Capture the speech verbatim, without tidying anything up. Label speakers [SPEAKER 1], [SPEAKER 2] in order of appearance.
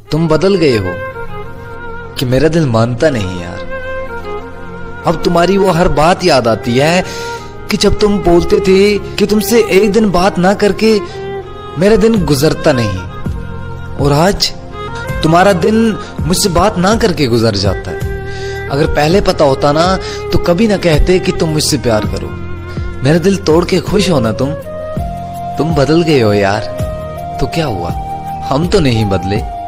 [SPEAKER 1] तुम बदल गए हो कि मेरा दिल मानता नहीं यार। अब तुम्हारी वो हर बात याद आती है कि जब तुम बोलते थे कि तुमसे एक दिन बात ना करके मेरा दिन गुजरता नहीं, और आज तुम्हारा दिन मुझसे बात ना करके गुजर जाता है। अगर पहले पता होता ना तो कभी ना कहते कि तुम मुझसे प्यार करो। मेरा दिल तोड़ के खुश हो ना तुम। तुम बदल गए हो यार। तो क्या हुआ, हम तो नहीं बदले।